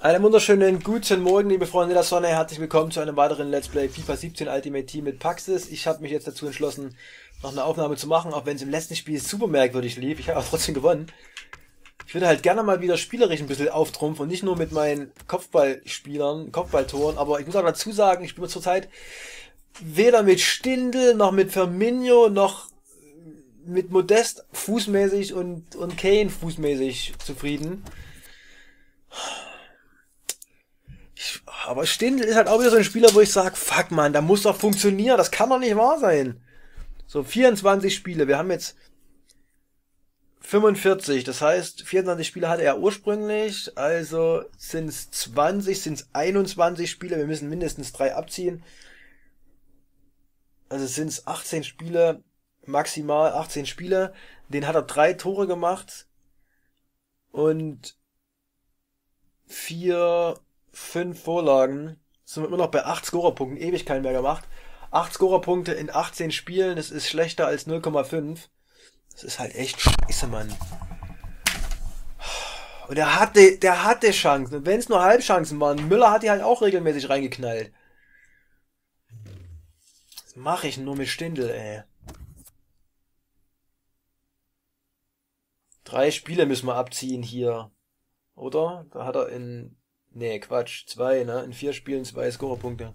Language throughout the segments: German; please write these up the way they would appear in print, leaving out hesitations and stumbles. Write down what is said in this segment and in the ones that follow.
Einen wunderschönen guten Morgen, liebe Freunde der Sonne. Herzlich willkommen zu einem weiteren Let's Play FIFA 17 Ultimate Team mit Paxis. Ich habe mich jetzt dazu entschlossen, noch eine Aufnahme zu machen, auch wenn es im letzten Spiel super merkwürdig lief. Ich habe aber trotzdem gewonnen. Ich würde halt gerne mal wieder spielerisch ein bisschen auftrumpfen und nicht nur mit meinen Kopfballspielern, Kopfballtoren. Aber ich muss auch dazu sagen, ich spiele zurzeit weder mit Stindl, noch mit Firmino, noch mit Modest fußmäßig und Kane fußmäßig zufrieden. Aber Stindl ist halt auch wieder so ein Spieler, wo ich sage, fuck man, da muss doch funktionieren, das kann doch nicht wahr sein. So, 24 Spiele, wir haben jetzt 45, das heißt, 24 Spiele hatte er ursprünglich, also sind es 20, sind es 21 Spiele, wir müssen mindestens 3 abziehen. Also sind es 18 Spiele, maximal 18 Spiele, den hat er 3 Tore gemacht und 4, 5 Vorlagen. Sind wir immer noch bei 8 Scorerpunkten, ewig keinen mehr gemacht. 8 Scorerpunkte in 18 Spielen, das ist schlechter als 0,5. Das ist halt echt scheiße, Mann. Und der hatte Chancen. Und wenn es nur Halbchancen waren, Müller hat die halt auch regelmäßig reingeknallt. Was mache ich nur mit Stindl, ey? 3 Spiele müssen wir abziehen hier. Oder? Da hat er in... Nee, Quatsch. 2, ne? In 4 Spielen 2 Scorerpunkte.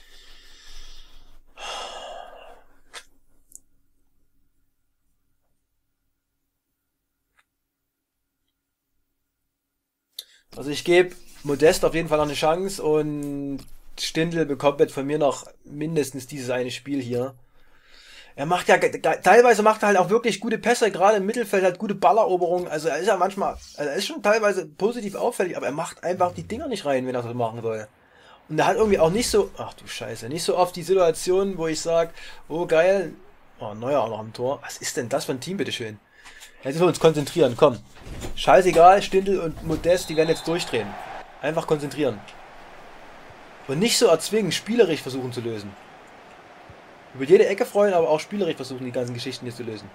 Also ich gebe Modest auf jeden Fall noch eine Chance und Stindl bekommt jetzt von mir noch mindestens dieses eine Spiel hier. Er macht ja, teilweise macht er halt auch wirklich gute Pässe, gerade im Mittelfeld hat gute Balleroberungen, also er ist ja manchmal, also er ist schon teilweise positiv auffällig, aber er macht einfach die Dinger nicht rein, wenn er das machen soll. Und er hat irgendwie auch nicht so, ach du Scheiße, nicht so oft die Situation, wo ich sage, oh geil, oh Neuer auch noch am Tor, was ist denn das für ein Team, bitteschön? Jetzt müssen wir uns konzentrieren, komm. Scheißegal, Stindl und Modest, die werden jetzt durchdrehen. Einfach konzentrieren. Und nicht so erzwingen, spielerisch versuchen zu lösen. Über jede Ecke freuen, aber auch spielerisch versuchen, die ganzen Geschichten hier zu lösen.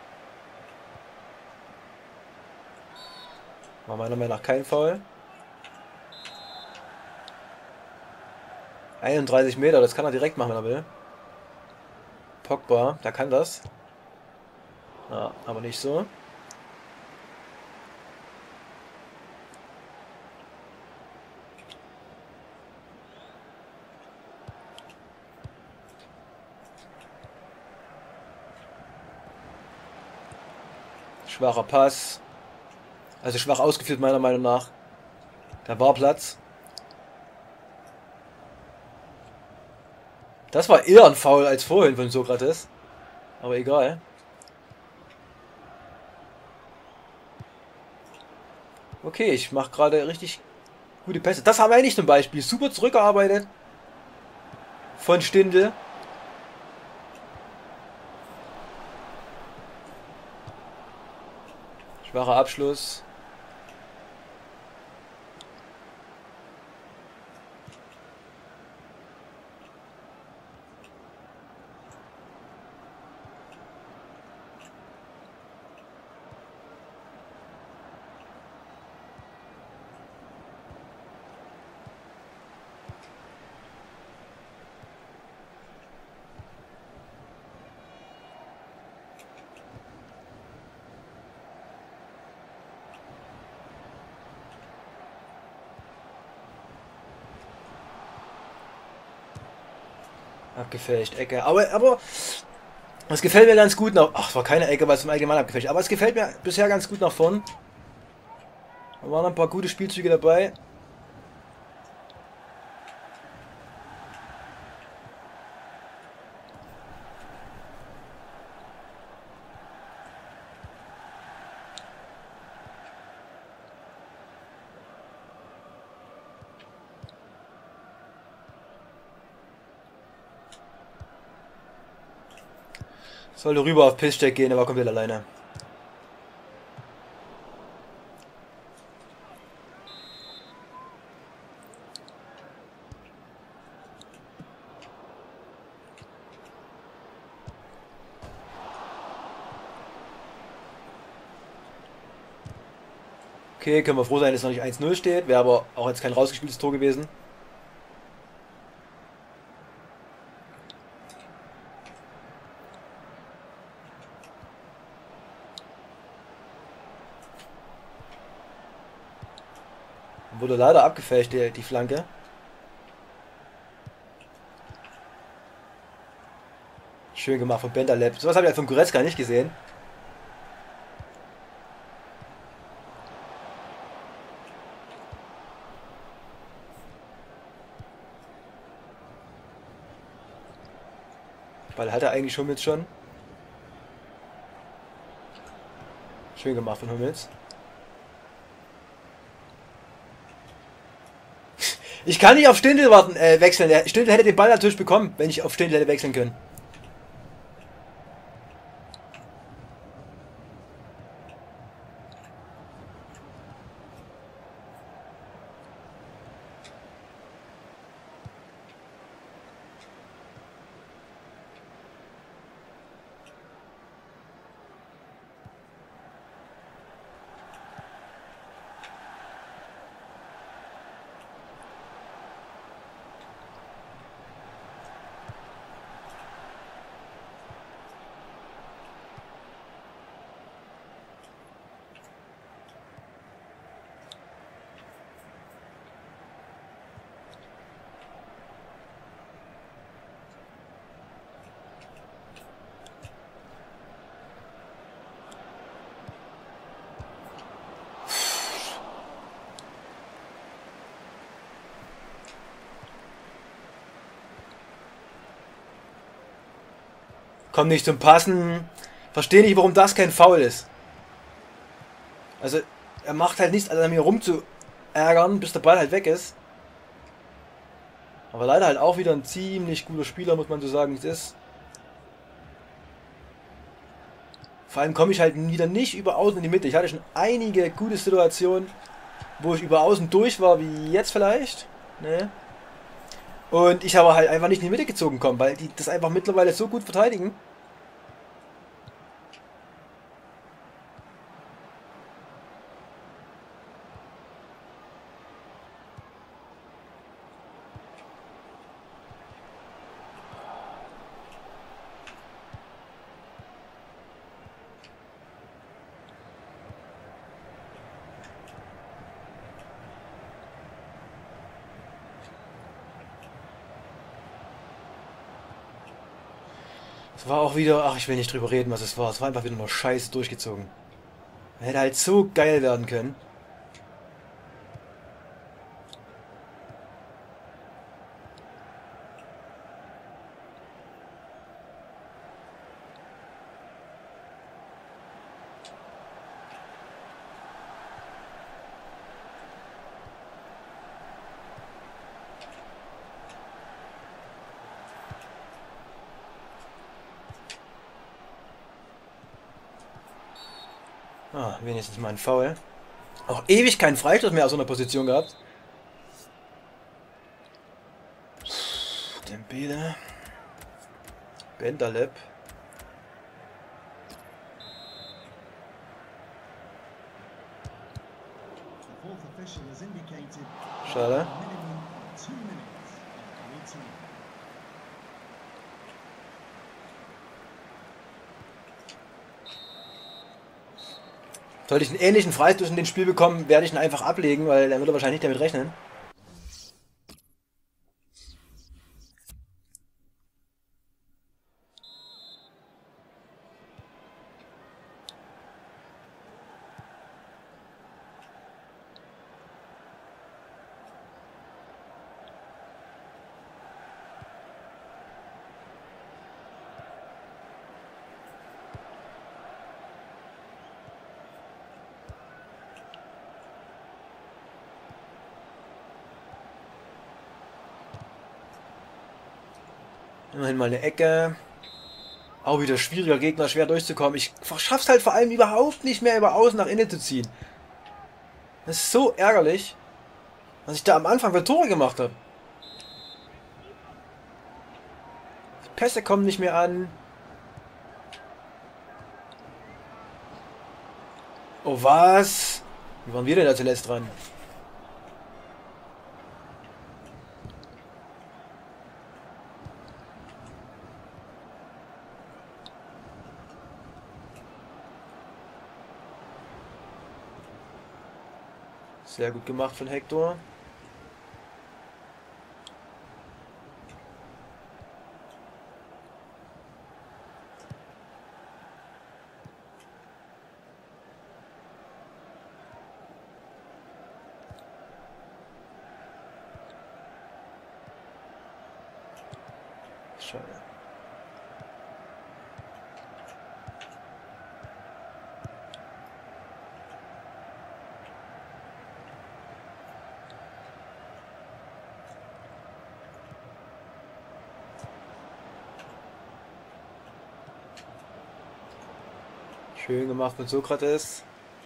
War meiner Meinung nach kein Foul. 31 Meter, das kann er direkt machen, wenn er will. Pogba, der kann das. Ja, aber nicht so. Schwacher Pass. Also schwach ausgeführt, meiner Meinung nach. Da war Platz. Das war eher ein Foul als vorhin von Sokrates. Aber egal. Okay, ich mache gerade richtig gute Pässe. Das haben wir nicht zum Beispiel. Super zurückgearbeitet. Von Stindl. Schwacher Abschluss. Abgefälscht, Ecke. Aber es gefällt mir ganz gut nach... Ach, es war keine Ecke, weil es im Allgemeinen abgefälscht. Aber es gefällt mir bisher ganz gut nach vorn. Da waren ein paar gute Spielzüge dabei. Sollte rüber auf Pisscheck gehen, aber komplett alleine. Okay, können wir froh sein, dass es noch nicht 1-0 steht. Wäre aber auch jetzt kein rausgespieltes Tor gewesen. Wurde leider abgefälscht, die Flanke. Schön gemacht von Bentaleb. Sowas habe ich halt von Goretzka nicht gesehen. Ball hat er eigentlich schon mit schon. Schön gemacht von Hummels. Ich kann nicht auf Stindl warten, wechseln. Stindl hätte den Ball natürlich bekommen, wenn ich auf Stindl hätte wechseln können. Kommt nicht zum Passen. Verstehe nicht, warum das kein Foul ist. Also, er macht halt nichts, also an mir rumzuärgern, bis der Ball halt weg ist. Aber leider halt auch wieder ein ziemlich guter Spieler, muss man so sagen, wie es ist. Vor allem komme ich halt wieder nicht über außen in die Mitte. Ich hatte schon einige gute Situationen, wo ich über außen durch war, wie jetzt vielleicht. Ne? Und ich habe halt einfach nicht in die Mitte gezogen kommen, weil die das einfach mittlerweile so gut verteidigen. Es war auch wieder, ach, ich will nicht drüber reden, was es war. Es war einfach wieder nur scheiße durchgezogen. Er hätte halt so geil werden können. Ah, wenigstens mal ein Foul. Auch ewig keinen Freistoß mehr aus so einer Position gehabt. Dembele. Bentaleb. Schade. Sollte ich einen ähnlichen Freistoß in dem Spiel bekommen, werde ich ihn einfach ablegen, weil er würde wahrscheinlich nicht damit rechnen. Immerhin mal eine Ecke. Auch wieder schwieriger Gegner, schwer durchzukommen. Ich schaff's halt vor allem überhaupt nicht mehr über außen nach innen zu ziehen. Das ist so ärgerlich, was ich da am Anfang für Tore gemacht habe. Die Pässe kommen nicht mehr an. Oh was? Wie waren wir denn da zuletzt dran? Sehr gut gemacht von Hector. Schade. Schön gemacht von Sokrates.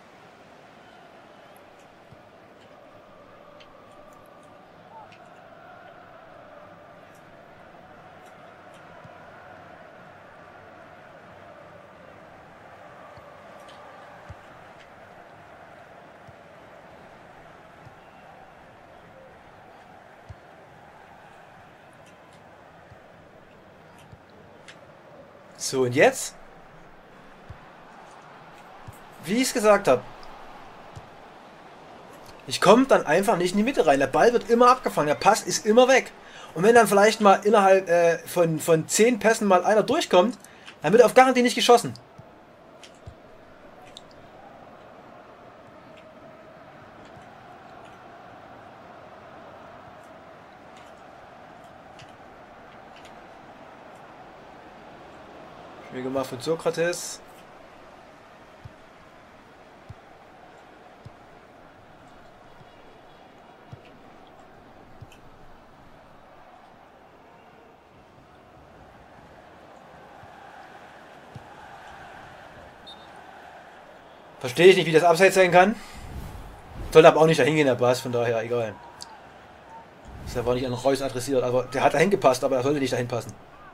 So, und jetzt? Wie ich es gesagt habe. Ich komme dann einfach nicht in die Mitte rein. Der Ball wird immer abgefangen. Der Pass ist immer weg. Und wenn dann vielleicht mal innerhalb von 10 Pässen mal einer durchkommt, dann wird auf Garantie nicht geschossen. Schön gemacht von Sokrates. Verstehe ich nicht, wie das Abseits sein kann. Sollte aber auch nicht dahin gehen, der Pass, von daher egal. Das war nicht an Reus adressiert, aber der hat dahin gepasst, aber er sollte nicht dahin passen.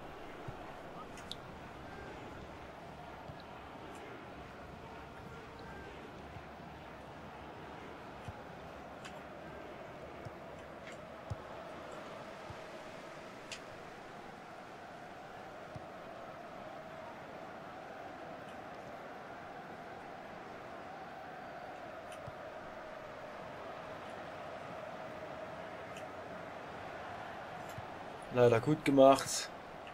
Leider gut gemacht.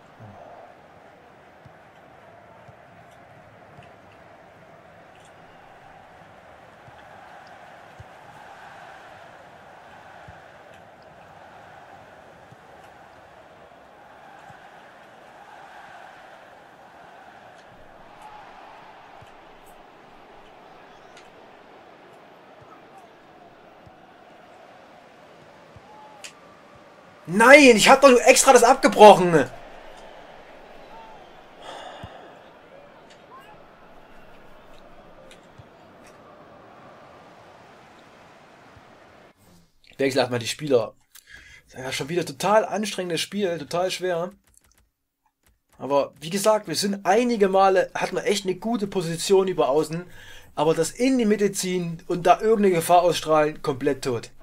Nein, ich habe doch extra das abgebrochen. Wechsel mal die Spieler. Das ist ja schon wieder total anstrengendes Spiel, total schwer. Aber wie gesagt, wir sind einige Male, hatten wir echt eine gute Position über außen. Aber das in die Mitte ziehen und da irgendeine Gefahr ausstrahlen, komplett tot.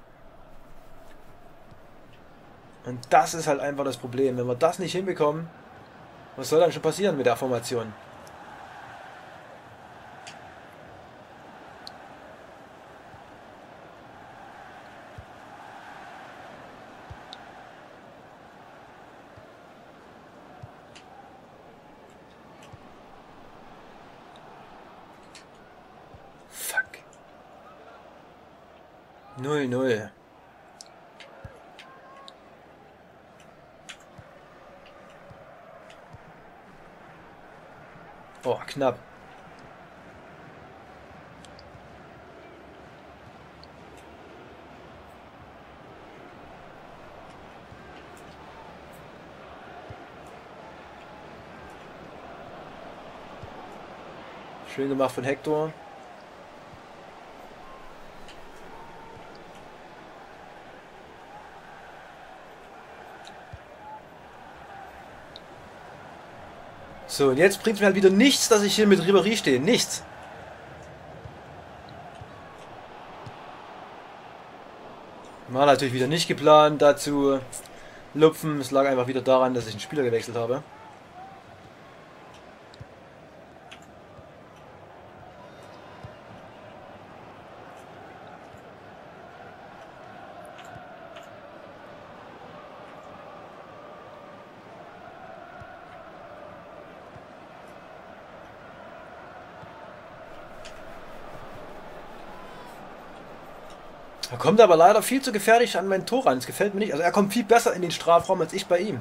Und das ist halt einfach das Problem. Wenn wir das nicht hinbekommen, was soll dann schon passieren mit der Formation? Fuck. 0-0. Oh, knapp. Schön gemacht von Hector. So, und jetzt bringt mir halt wieder nichts, dass ich hier mit Ribéry stehe. Nichts. War natürlich wieder nicht geplant, dazu lupfen. Es lag einfach wieder daran, dass ich einen Spieler gewechselt habe. Er kommt aber leider viel zu gefährlich an mein Tor ran. Das gefällt mir nicht. Also er kommt viel besser in den Strafraum als ich bei ihm.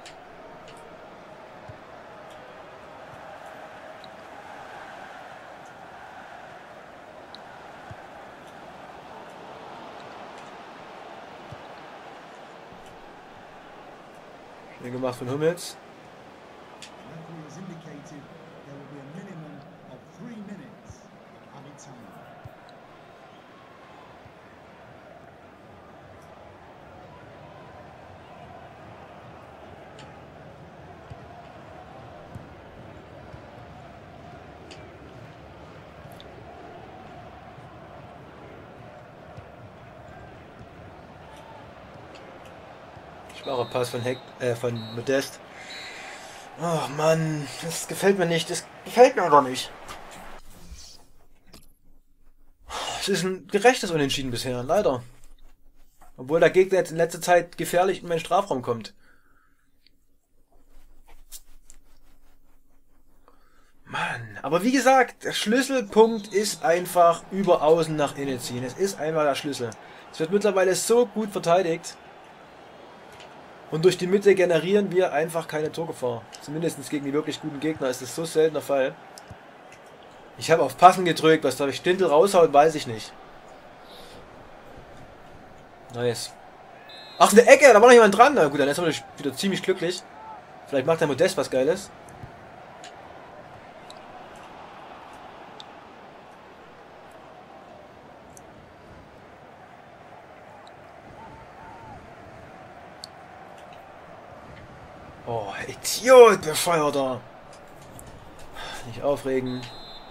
Schön gemacht von Hummels. Schwacher Pass von Modest. Ach Mann, das gefällt mir nicht. Das gefällt mir doch nicht. Es ist ein gerechtes Unentschieden bisher, leider. Obwohl der Gegner jetzt in letzter Zeit gefährlich in meinen Strafraum kommt. Mann, aber wie gesagt, der Schlüsselpunkt ist einfach über außen nach innen ziehen. Es ist einfach der Schlüssel. Es wird mittlerweile so gut verteidigt. Und durch die Mitte generieren wir einfach keine Torgefahr. Zumindest gegen die wirklich guten Gegner ist das so selten der Fall. Ich habe auf Passen gedrückt, was da ich Stindl raushaut, weiß ich nicht. Nice. Ach, eine Ecke, da war noch jemand dran. Na gut, dann ist er wieder ziemlich glücklich. Vielleicht macht der Modest was Geiles. Oh, Idiot, Befeuerter. Nicht aufregen.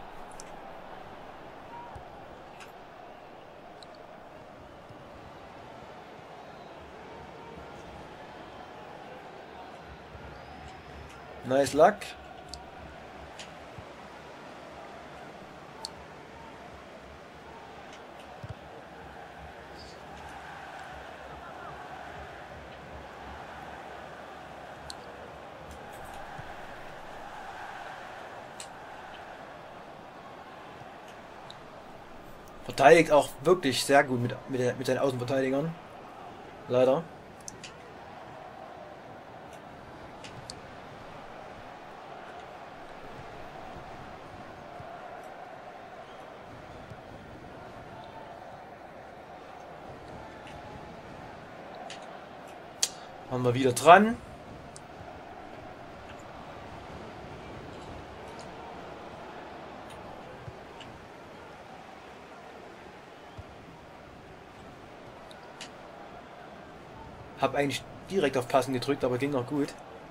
Nice luck. Verteidigt auch wirklich sehr gut mit seinen Außenverteidigern. Leider. Haben wir wieder dran. Hab eigentlich direkt auf Passen gedrückt, aber ging noch gut.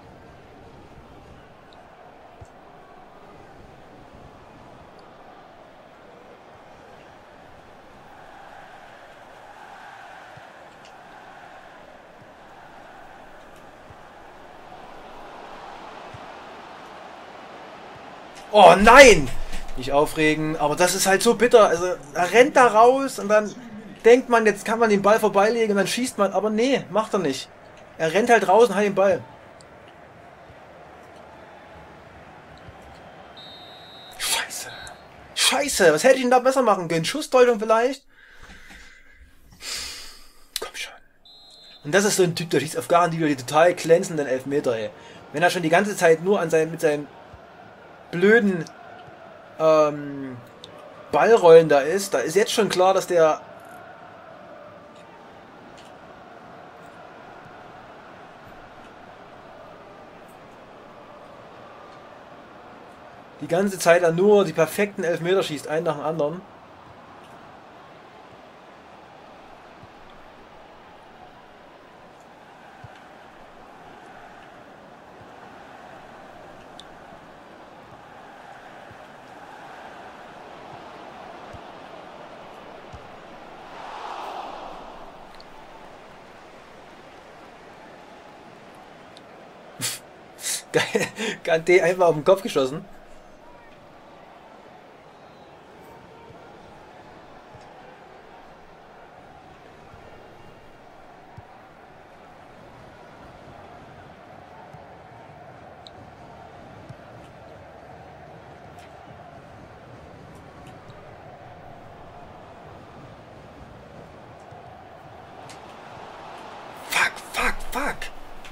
Oh nein! Nicht aufregen, aber das ist halt so bitter. Also er rennt da raus und dann denkt man, jetzt kann man den Ball vorbeilegen und dann schießt man. Aber nee, macht er nicht. Er rennt halt raus und hat den Ball. Scheiße. Scheiße, was hätte ich denn da besser machen können? Schussdeutung vielleicht? Komm schon. Und das ist so ein Typ, der schießt auf Garantie die total glänzenden Elfmeter, ey. Wenn er schon die ganze Zeit nur mit seinen blöden Ballrollen da ist jetzt schon klar, dass der die ganze Zeit dann nur die perfekten Elfmeter schießt, einen nach dem anderen. Geil. Kanté einfach auf den Kopf geschossen. Fuck, fuck, fuck.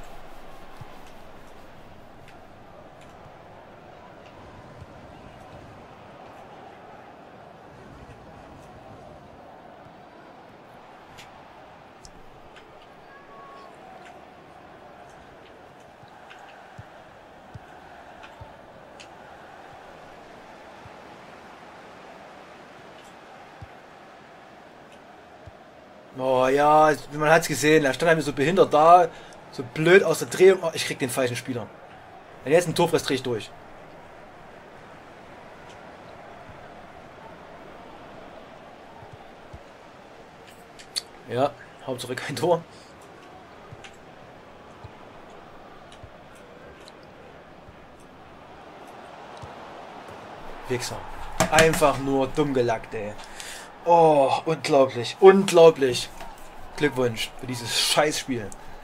Oh ja, man hat's gesehen, er stand einfach so behindert da, so blöd aus der Drehung. Oh, ich krieg den falschen Spieler. Wenn er jetzt ein Tor frisst, dreh ich durch. Ja, Hauptsache kein Tor. Wichser. Einfach nur dumm gelackt, ey. Oh, unglaublich. Unglaublich. Glückwunsch für dieses Scheißspiel.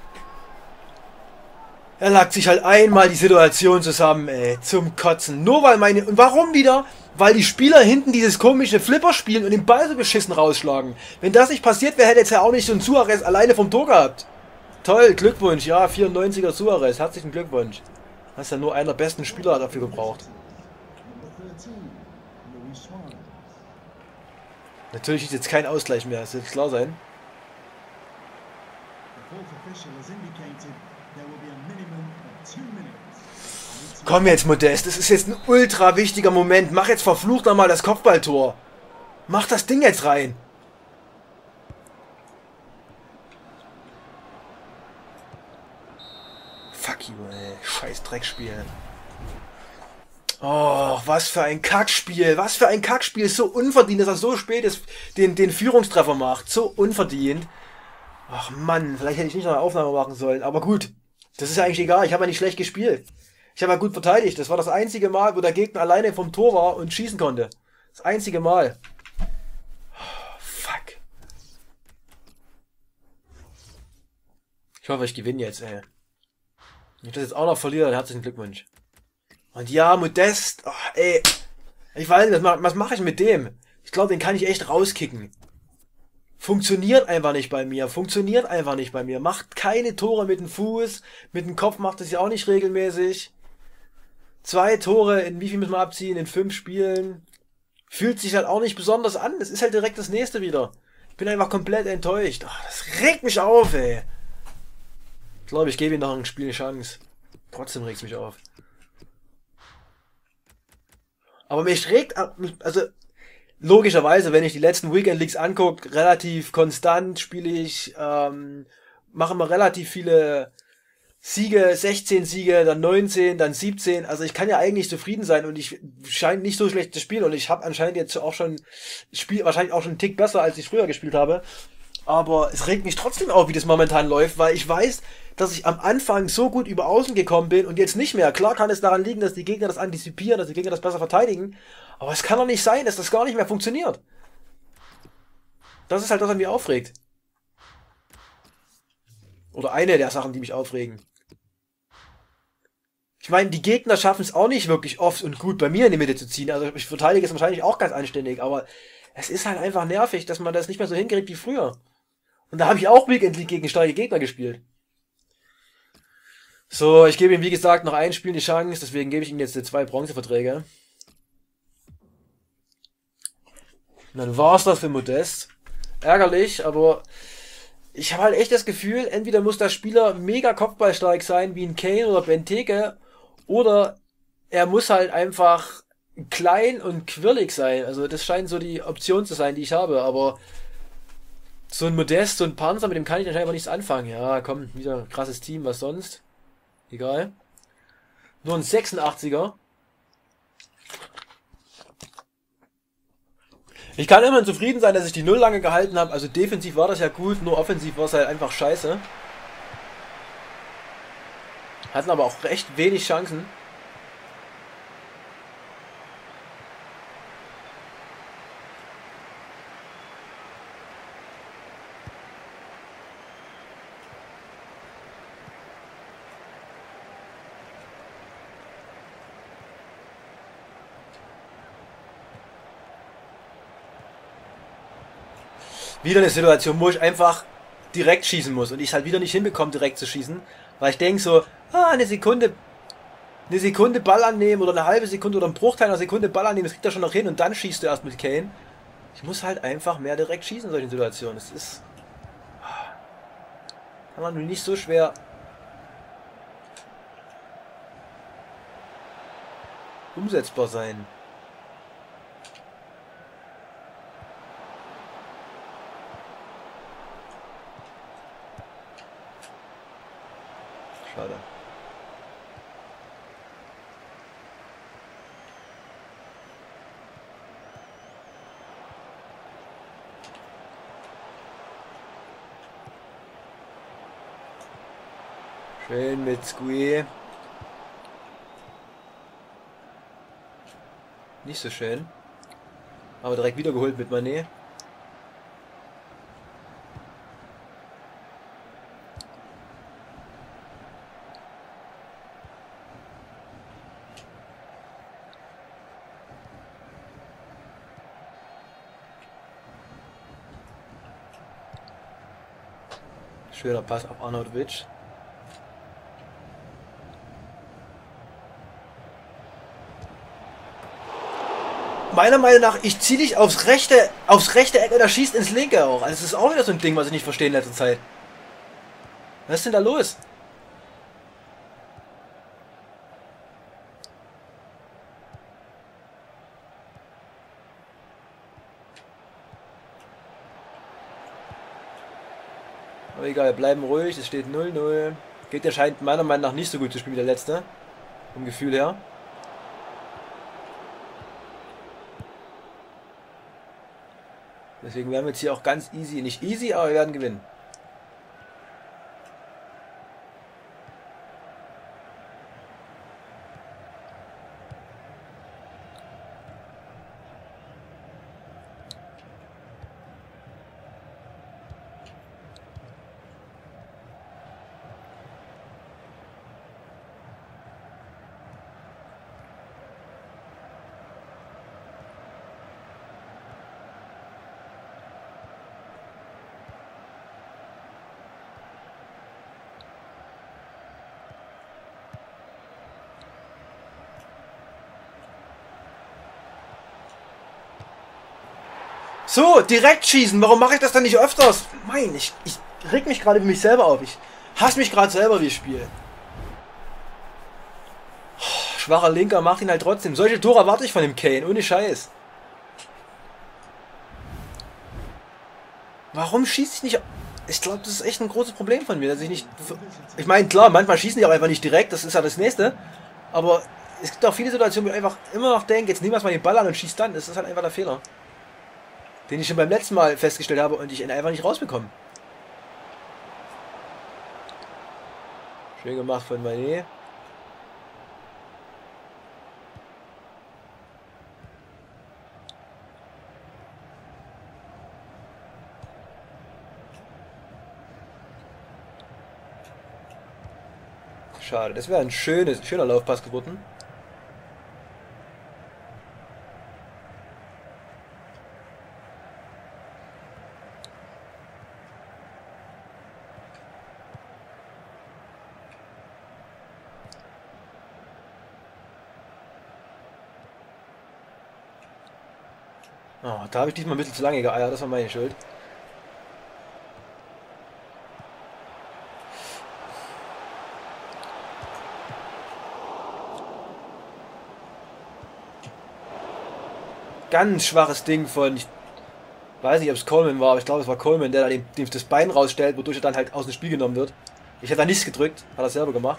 Er lagt sich halt einmal die Situation zusammen, ey. Zum Kotzen. Nur weil meine... Und warum wieder? Weil die Spieler hinten dieses komische Flipper spielen und den Ball so beschissen rausschlagen. Wenn das nicht passiert wäre, hätte jetzt ja auch nicht so ein Suarez alleine vom Tor gehabt. Toll, Glückwunsch. Ja, 94er Suarez. Herzlichen Glückwunsch. Hast ja nur einer der besten Spieler dafür gebraucht. Natürlich ist jetzt kein Ausgleich mehr, das wird klar sein. Komm jetzt, Modest, das ist jetzt ein ultra wichtiger Moment. Mach jetzt verflucht nochmal das Kopfballtor. Mach das Ding jetzt rein. Fuck you, ey. Scheiß Dreckspiel. Oh, was für ein Kackspiel. Was für ein Kackspiel. So unverdient, dass er so spät ist, den Führungstreffer macht. So unverdient. Ach Mann, vielleicht hätte ich nicht noch eine Aufnahme machen sollen. Aber gut, das ist ja eigentlich egal. Ich habe ja nicht schlecht gespielt. Ich habe ja gut verteidigt. Das war das einzige Mal, wo der Gegner alleine vom Tor war und schießen konnte. Das einzige Mal. Oh, fuck. Ich hoffe, ich gewinne jetzt, ey. Wenn ich das jetzt auch noch verliere, dann herzlichen Glückwunsch. Und ja, Modest, oh, ey, ich weiß nicht, was mache ich mit dem? Ich glaube, den kann ich echt rauskicken. Funktioniert einfach nicht bei mir, funktioniert einfach nicht bei mir. Macht keine Tore mit dem Fuß, mit dem Kopf macht es ja auch nicht regelmäßig. 2 Tore, in wie viel müssen wir abziehen? In 5 Spielen. Fühlt sich halt auch nicht besonders an, das ist halt direkt das nächste wieder. Ich bin einfach komplett enttäuscht. Oh, das regt mich auf, ey. Ich glaube, ich gebe ihm noch ein Spiel eine Chance. Trotzdem regt es mich auf. Aber mich regt, also logischerweise, wenn ich die letzten Weekend Leagues angucke, relativ konstant spiele ich, mache immer relativ viele Siege, 16 Siege, dann 19, dann 17. Also ich kann ja eigentlich zufrieden sein und ich scheine nicht so schlecht zu spielen und ich habe anscheinend jetzt auch schon, spiele wahrscheinlich auch schon einen Tick besser, als ich früher gespielt habe. Aber es regt mich trotzdem auf, wie das momentan läuft, weil ich weiß, dass ich am Anfang so gut über außen gekommen bin und jetzt nicht mehr. Klar kann es daran liegen, dass die Gegner das antizipieren, dass die Gegner das besser verteidigen. Aber es kann doch nicht sein, dass das gar nicht mehr funktioniert. Das ist halt das, was mich aufregt. Oder eine der Sachen, die mich aufregen. Ich meine, die Gegner schaffen es auch nicht wirklich oft und gut bei mir in die Mitte zu ziehen. Also ich verteidige es wahrscheinlich auch ganz anständig, aber es ist halt einfach nervig, dass man das nicht mehr so hinkriegt wie früher. Und da habe ich auch Weekend League gegen starke Gegner gespielt. So, ich gebe ihm wie gesagt noch ein Spiel die Chance, deswegen gebe ich ihm jetzt 2 Bronzeverträge. Und dann war's das für Modest. Ärgerlich, aber ich habe halt echt das Gefühl, entweder muss der Spieler mega kopfballstark sein, wie ein Kane oder Benteke, oder er muss halt einfach klein und quirlig sein. Also das scheint so die Option zu sein, die ich habe, aber so ein Modest, so ein Panzer, mit dem kann ich anscheinend nichts anfangen. Ja, komm, wieder ein krasses Team, was sonst? Egal. Nur ein 86er. Ich kann immerhin zufrieden sein, dass ich die Null lange gehalten habe. Also defensiv war das ja gut, nur offensiv war es halt einfach scheiße. Hatten aber auch recht wenig Chancen. Wieder eine Situation, wo ich einfach direkt schießen muss und ich es halt wieder nicht hinbekomme, direkt zu schießen, weil ich denke so, eine Sekunde Ball annehmen oder eine halbe Sekunde oder ein Bruchteil einer Sekunde Ball annehmen, das kriegt er schon noch hin und dann schießt du erst mit Kane. Ich muss halt einfach mehr direkt schießen in solchen Situationen. Das ist, kann man nur nicht so schwer umsetzbar sein. Schade. Schön mit Squee. Nicht so schön. Aber direkt wiedergeholt mit Mané. Schöner Pass auf Arnautovic. Meiner Meinung nach, ich ziehe dich aufs rechte Eck oder schießt ins linke auch. Also das ist auch wieder so ein Ding, was ich nicht verstehe in letzter Zeit. Was ist denn da los? Aber egal, bleiben ruhig, es steht 0-0. Geht der scheint meiner Meinung nach nicht so gut zu spielen wie der letzte. Vom Gefühl her. Deswegen werden wir jetzt hier auch ganz easy, nicht easy, aber wir werden gewinnen. So, direkt schießen. Warum mache ich das dann nicht öfters? Mein, ich reg mich gerade über mich selber auf. Ich hasse mich gerade selber, wie ich spiele. Schwacher Linker macht ihn halt trotzdem. Solche Tore erwarte ich von dem Kane, ohne Scheiß. Warum schieße ich nicht... Ich glaube, das ist echt ein großes Problem von mir, dass ich nicht... Ich meine, klar, manchmal schießen die auch einfach nicht direkt, das ist ja das Nächste. Aber es gibt auch viele Situationen, wo ich einfach immer noch denke, jetzt nehmen wir mal den Ball an und schießt dann. Das ist halt einfach der Fehler. Den ich schon beim letzten Mal festgestellt habe und ich ihn einfach nicht rausbekomme. Schön gemacht von Mané. Schade, das wäre ein schöner Laufpass geworden. Oh, da habe ich diesmal ein bisschen zu lange geeiert, das war meine Schuld. Ganz schwaches Ding von, ich weiß nicht, ob es Coleman war, aber ich glaube, es war Coleman, der da dem das Bein rausstellt, wodurch er dann halt aus dem Spiel genommen wird. Ich hätte da nichts gedrückt, hat er selber gemacht.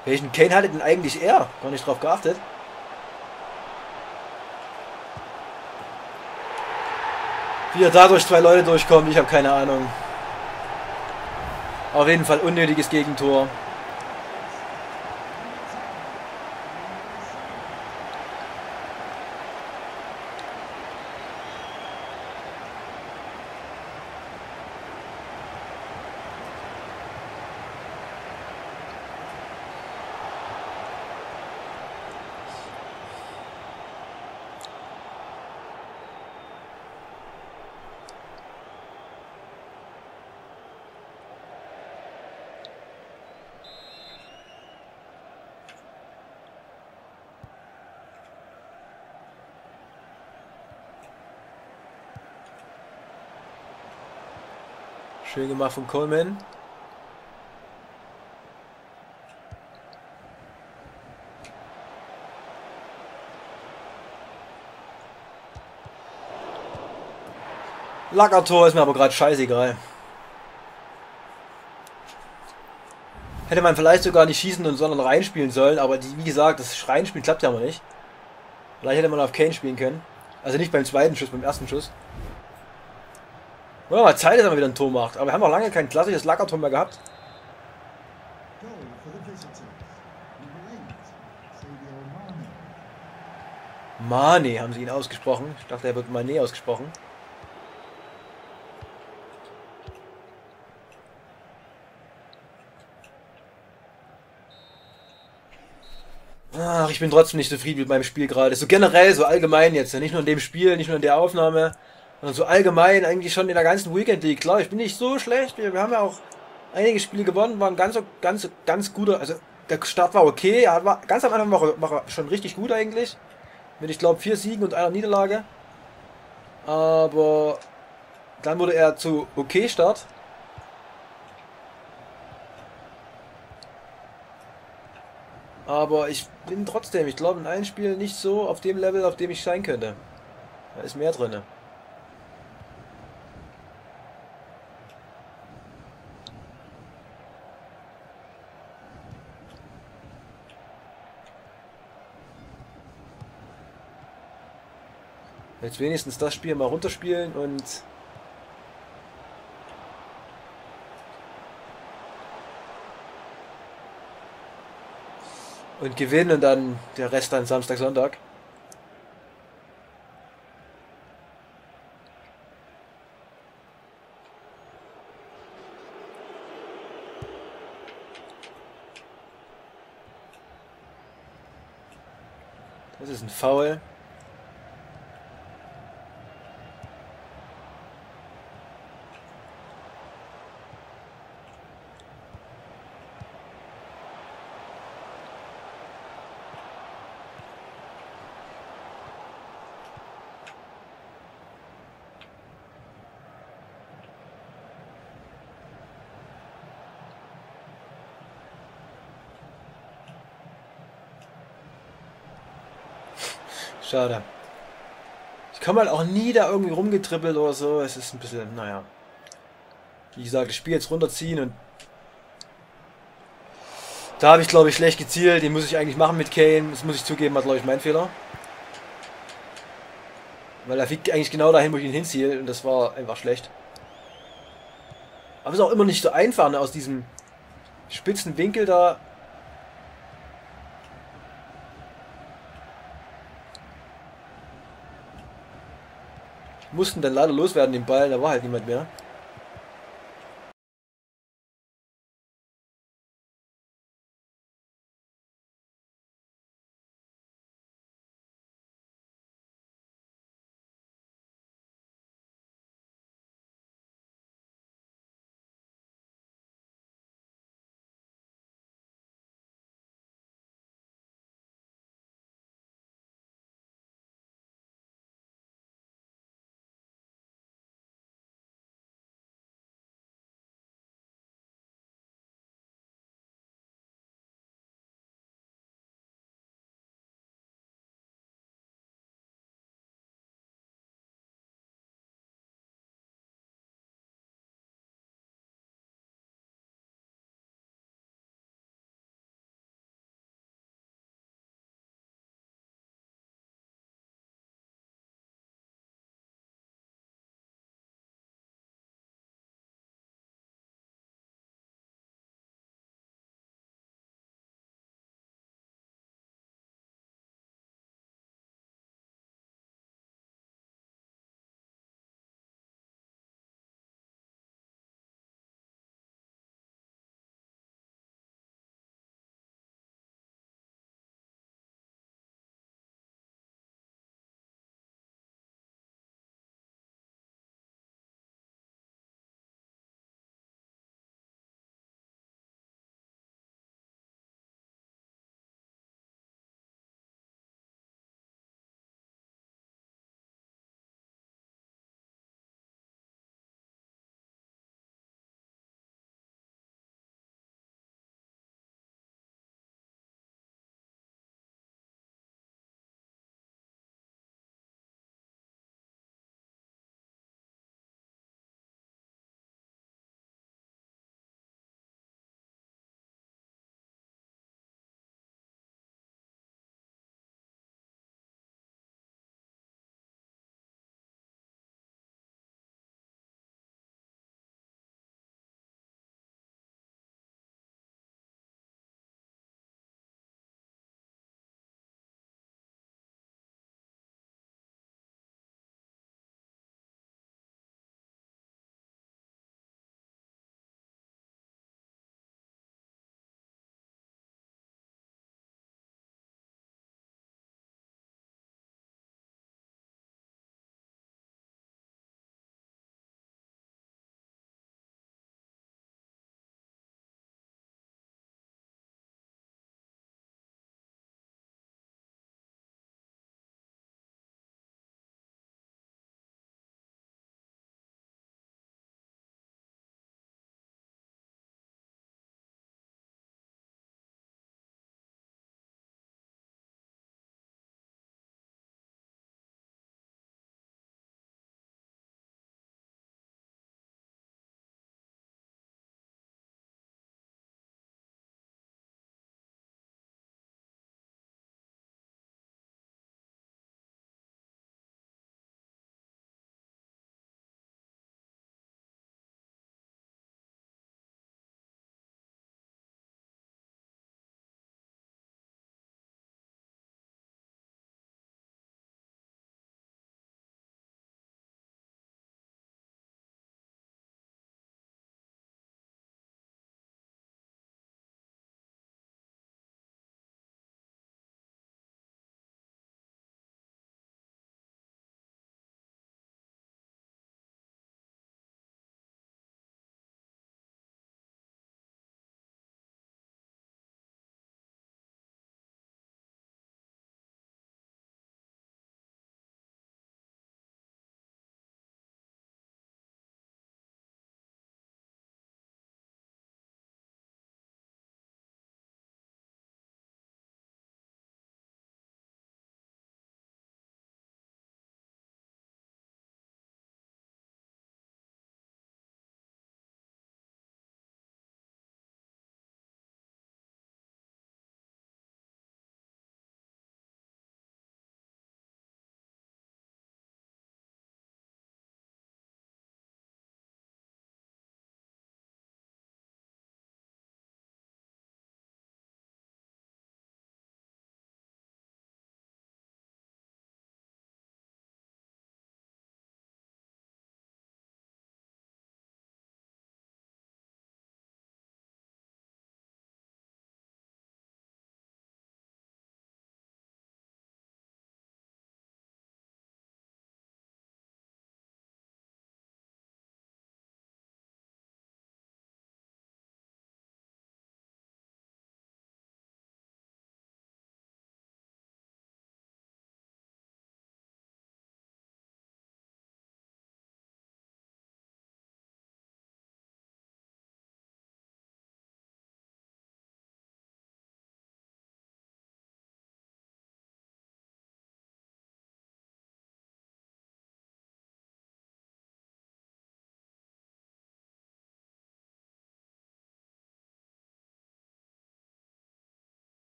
Welchen Kane hatte denn eigentlich er? Gar nicht drauf geachtet. Wie er dadurch 2 Leute durchkommt, ich habe keine Ahnung. Auf jeden Fall unnötiges Gegentor. Schön gemacht von Coleman. Lackertor ist mir aber gerade scheißegal. Hätte man vielleicht sogar nicht schießen und sondern reinspielen sollen, aber wie gesagt, das Reinspielen klappt ja aber nicht. Vielleicht hätte man auf Kane spielen können. Also nicht beim zweiten Schuss, beim ersten Schuss. Oder mal Zeit, dass er mal wieder ein Tor macht. Aber wir haben noch lange kein klassisches Lackertor mehr gehabt. Mane haben sie ihn ausgesprochen. Ich dachte, er wird Mane ausgesprochen. Ach, ich bin trotzdem nicht zufrieden mit meinem Spiel gerade. So generell, so allgemein jetzt. Nicht nur in dem Spiel, nicht nur in der Aufnahme, sondern so allgemein eigentlich schon in der ganzen Weekend League. Klar, ich bin nicht so schlecht. Wir haben ja auch einige Spiele gewonnen, waren ganz guter. Also der Start war okay. Ja, war, ganz am Anfang war er schon richtig gut eigentlich. Mit, ich glaube, 4 Siegen und einer Niederlage. Aber dann wurde er zu okay Start. Aber ich bin trotzdem, ich glaube, in allen Spielen nicht so auf dem Level, auf dem ich sein könnte. Da ist mehr drin. Jetzt wenigstens das Spiel mal runterspielen und gewinnen und dann der Rest dann Samstag, Sonntag. Das ist ein Foul. Schade. Ich komme halt auch nie da irgendwie rumgetrippelt oder so. Es ist ein bisschen, naja. Wie gesagt, das Spiel jetzt runterziehen und da habe ich, glaube ich, schlecht gezielt. Den muss ich eigentlich machen mit Kane. Das muss ich zugeben, war, glaube ich, mein Fehler. Weil er fliegt eigentlich genau dahin, wo ich ihn hinziehe. Und das war einfach schlecht. Aber es ist auch immer nicht so einfach, ne, aus diesem spitzen Winkel da. Mussten dann leider loswerden den Ball. Da war halt niemand mehr.